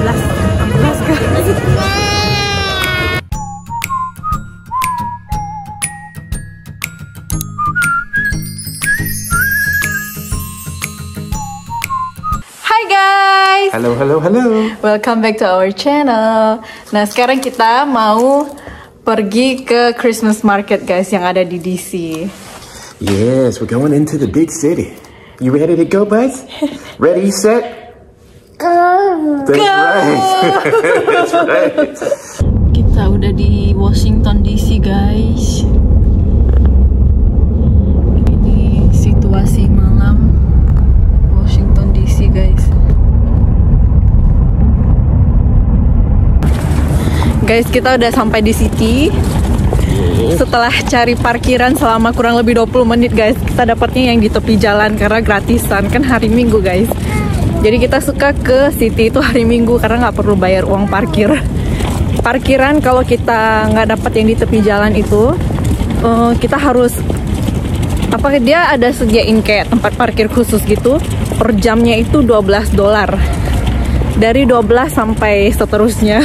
16 guys. Hai guys. Hello. Welcome back to our channel. Nah, sekarang kita mau pergi ke Christmas market guys yang ada di DC. Yes, we're going into the big city. You ready to go, Buzz? Ready, set, go! That's right. That's right. Kita udah di Washington DC guys. Ini situasi malam Washington DC guys. Guys, kita udah sampai di city. Setelah cari parkiran selama kurang lebih 20 menit guys, kita dapatnya yang di tepi jalan karena gratisan, kan hari Minggu guys. Jadi kita suka ke city itu hari Minggu karena nggak perlu bayar uang parkir. Parkiran kalau kita nggak dapat yang di tepi jalan itu, kita harus dia ada sediain kayak tempat parkir khusus gitu. Per jamnya itu $12. Dari 12 sampai seterusnya.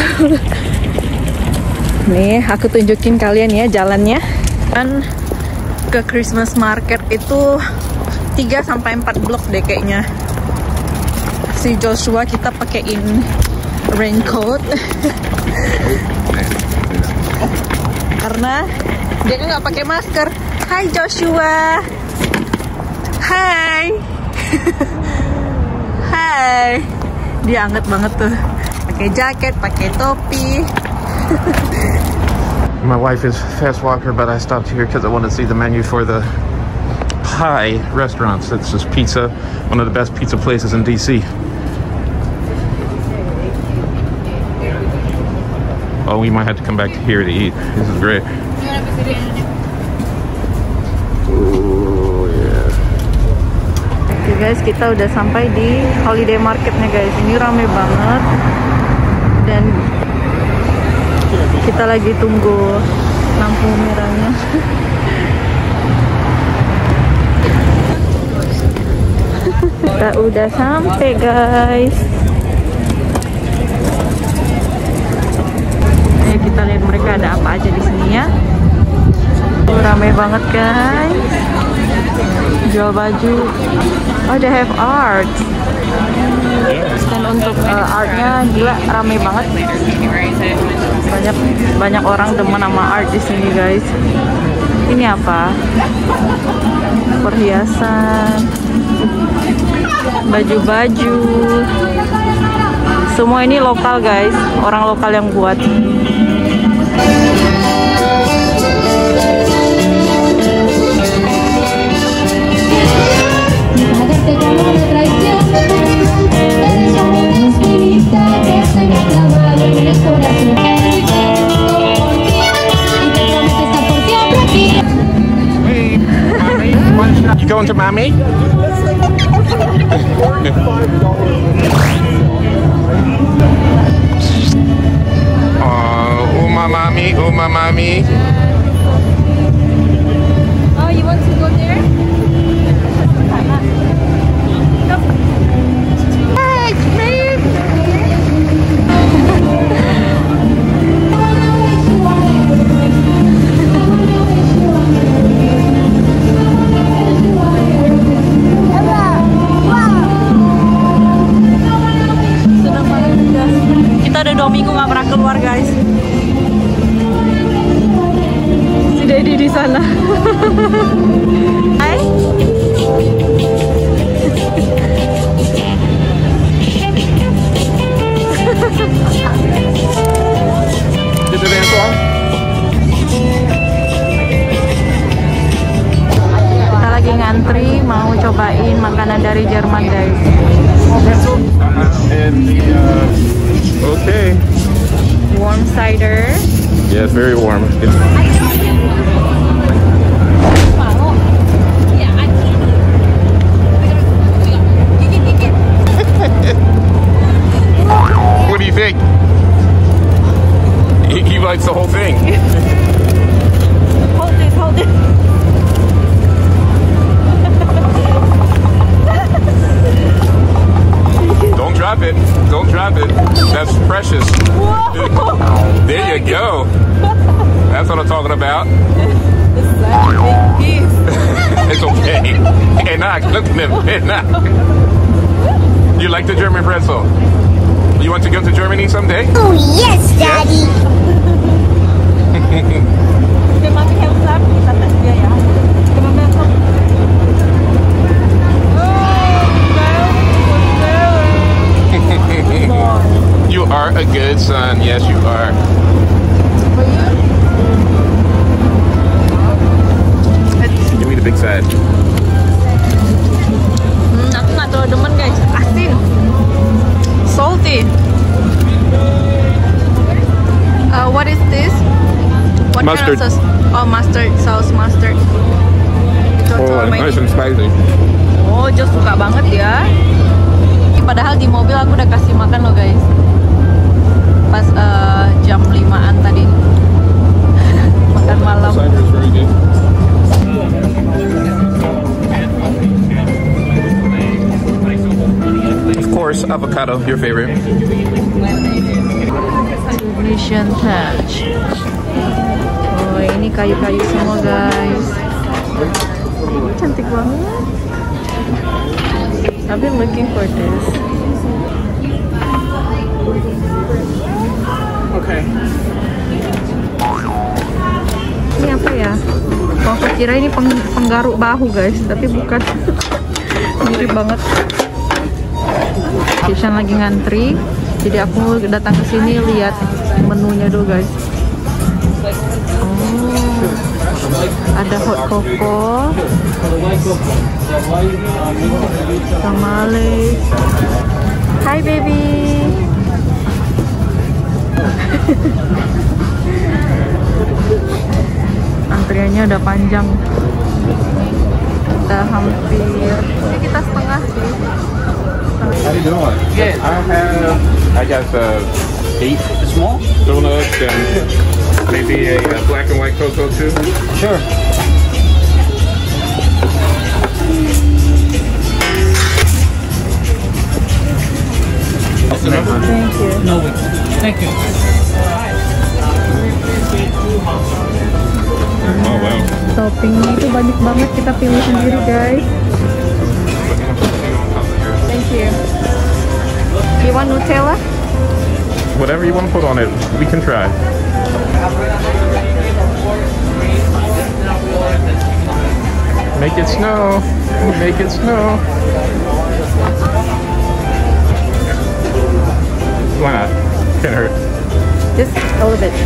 Nih, aku tunjukin kalian ya jalannya. Kan ke Christmas market itu 3-4 blok deh kayaknya. Si Joshua kita pakein raincoat. Karena dia kan nggak pakai masker. Hai Joshua. Hai. Hai. Dia anget banget tuh. Pakai jaket, pakai topi. My wife is a fast walker, but I stopped here because I want to see the menu for the Pie restaurants. It's just pizza, one of the best pizza places in DC. Oh, we might have to come back here to eat. This is great. Oh, yeah. Oke guys, kita udah sampai di holiday marketnya guys. Ini rame banget. Dan kita lagi tunggu lampu merahnya. Kita udah sampai guys. Ayo kita lihat mereka ada apa aja di sini ya. Ramai banget guys. Jual baju. Oh, they have art. Dan untuk artnya gila ramai banget. Banyak orang demen sama art di sini guys. Ini apa? Perhiasan, baju-baju. Semua ini lokal guys, orang lokal yang buat. You going to mommy? Oh, my mommy, oh, my mommy. Oh, you want to go there? Kita udah 2 minggu nggak pernah keluar guys. Si Daddy di sana. Hai. Kita lagi ngantri mau cobain makanan dari Jerman guys. Okay. Warm cider. Yes, very warm. What do you think? He likes the whole thing. Hold it, hold it. Don't drop it. Don't drop it. That's Precious. There you go. That's what I'm talking about. It's okay. Enak, look at him. Enak. You like the German pretzel? You want to go to Germany someday? Oh yes, Daddy. You are a good son. Yes, you are. Give me the big side. Aku nggak terlalu demen guys, asin, salty. What is this? What Mustard. kind of sauce? Oh, mustard sauce, mustard. Oh, nice and spicy. Oh, Jos suka banget ya. Padahal di mobil aku udah kasih makan loh guys. Pas jam 5-an tadi. Makan malam. Cider is very good. Of course, avocado, your favorite. Indonesian touch. Oh, ini kayu-kayu semua guys. Cantik banget. I've been looking for this. Okay. Ini apa ya? Oh, aku kira ini penggaruk bahu guys, tapi bukan. Mirip banget. Kishan lagi ngantri, jadi aku datang ke sini lihat menunya dulu guys. Oh, ada hot cocoa, tamales. Hi baby. Antriannya udah panjang. Kita hampir. Ini kita setengah sih. How you doing? Good. I got 8 small donuts and maybe a black and white cocoa too. Sure. Thank you. No, thank you. Oh wow. Toppingnya itu banyak banget, kita pilih sendiri guys. Thank you. You want Nutella? Whatever you want to put on it, we can try. Make it snow. Make it snow. Why not? Can't hurt. Just a little bit.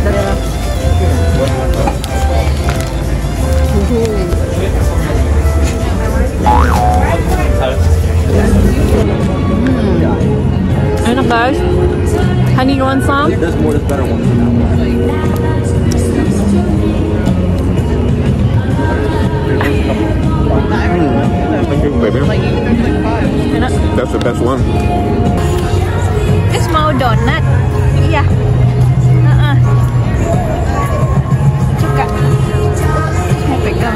Enak guys. Honey, you want some? There's more, there's better ones. Thank you, baby. Enak. That's the best one. Is mau donat? Iya. Suka. Mau pegang.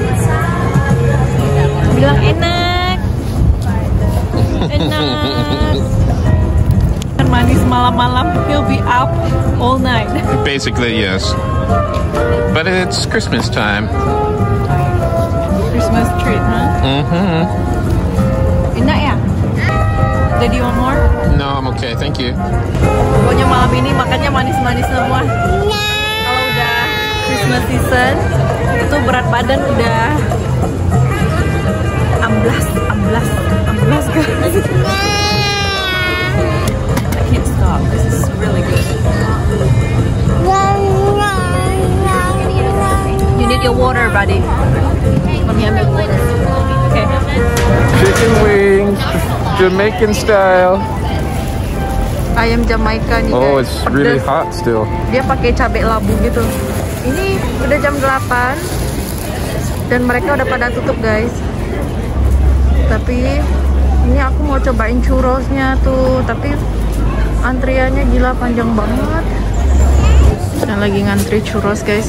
Bilang enak. Enak. Manis malam-malam, he'll be up all night. Basically, yes. But it's Christmas time. Christmas treat, huh? Mm-hmm. Enak ya? Did you want more? No, I'm okay. Thank you. Pokoknya malam ini makannya manis-manis semua. Kalau udah Christmas season, itu berat badan udah amblas guys. I can't stop. This is really good. You need your water, buddy. Let me ambil water. Okay. Chicken wings, Jamaican style. Ayam Jamaika nih Oh, guys. it's really Pedas. hot still. Dia pakai cabai labu gitu. Ini udah jam 8 dan mereka udah pada tutup guys. Tapi ini aku mau cobain churrosnya tuh, tapi antriannya gila panjang banget. Dan lagi ngantri churros guys.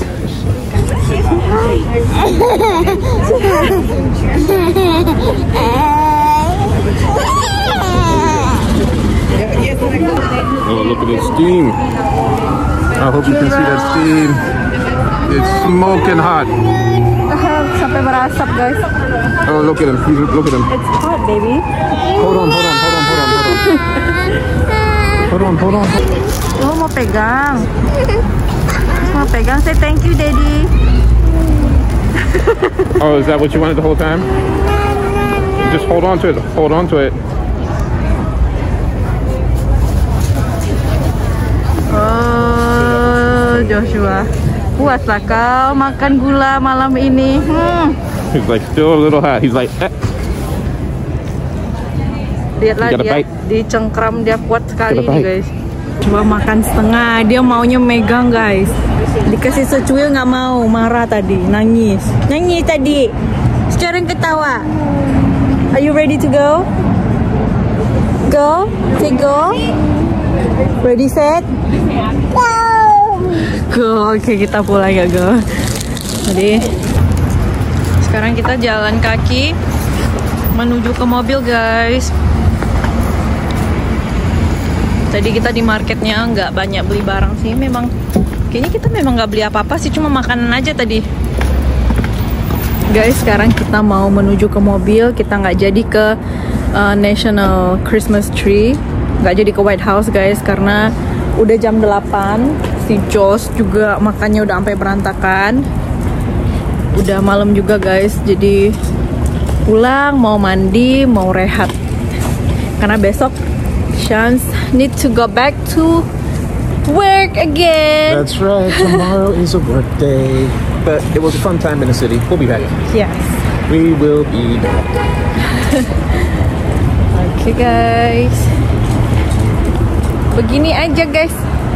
Oh, look at this stew. steam. I hope you can see that steam. It's smoking hot. Sampai berasap guys. Oh, look at him. Look at him. It's hot baby. Hold on. Hold on. Oh mau pegang. Mau pegang, say thank you daddy. Oh, is that what you wanted the whole time? Just hold on to it. Hold on to it. Oh, Joshua. Puaslah kau makan gula malam ini. He's like still a little hot. He's like, Lihatlah You gotta dia bite. dicengkram, dia kuat sekali Gotta nih bite. guys. Coba makan setengah, dia maunya megang guys. Dikasih secuil nggak mau, marah tadi, nangis tadi. Sekarang ketawa. Are you ready to go? Go, say go. Ready set? Go. Oke, kita pulang ya go. Jadi sekarang kita jalan kaki menuju ke mobil guys. Tadi kita di marketnya nggak banyak beli barang sih, memang kayaknya kita memang nggak beli apa-apa sih, cuma makanan aja tadi. Guys, sekarang kita mau menuju ke mobil. Kita nggak jadi ke National Christmas Tree, nggak jadi ke White House guys, karena udah jam 8. Si Josh juga makannya udah sampai berantakan. Udah malam juga guys, jadi pulang, mau mandi, mau rehat. Karena besok Shans need to go back to work again. That's right. Tomorrow is a work day. But it was a fun time in the city. We'll be back. Yes. We will be back. Oke guys. Begini aja guys.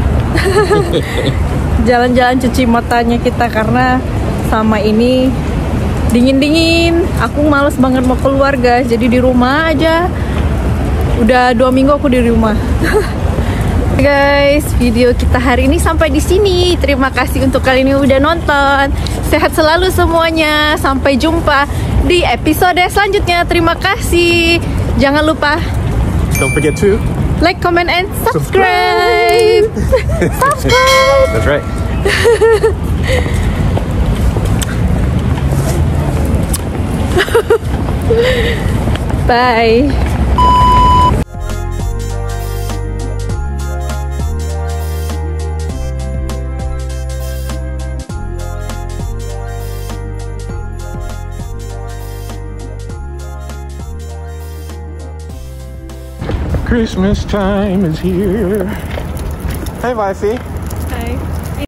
Jalan-jalan cuci matanya kita karena sama ini dingin-dingin. Aku males banget mau keluar guys. Jadi di rumah aja. Udah 2 minggu aku di rumah. Guys, video kita hari ini sampai di sini. Terima kasih untuk kalian yang udah nonton. Sehat selalu semuanya. Sampai jumpa di episode selanjutnya. Terima kasih. Jangan lupa Don't forget to like, comment, and subscribe. Subscribe. That's right. Bye. Christmas time is here. Hey, Wifey.